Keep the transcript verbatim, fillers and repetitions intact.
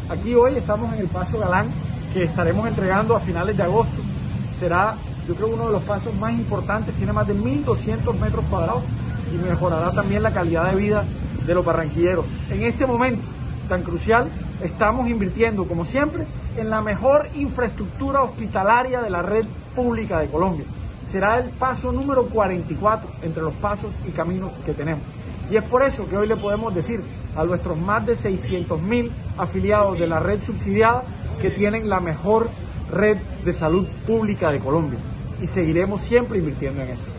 Aquí hoy estamos en el Paso Galán, que estaremos entregando a finales de agosto. Será, yo creo, uno de los pasos más importantes, tiene más de mil doscientos metros cuadrados y mejorará también la calidad de vida de los barranquilleros. En este momento tan crucial, estamos invirtiendo, como siempre, en la mejor infraestructura hospitalaria de la red pública de Colombia. Será el paso número cuarenta y cuatro entre los pasos y caminos que tenemos. Y es por eso que hoy le podemos decir a nuestros más de seiscientos mil afiliados de la red subsidiada que tienen la mejor red de salud pública de Colombia. Y seguiremos siempre invirtiendo en eso.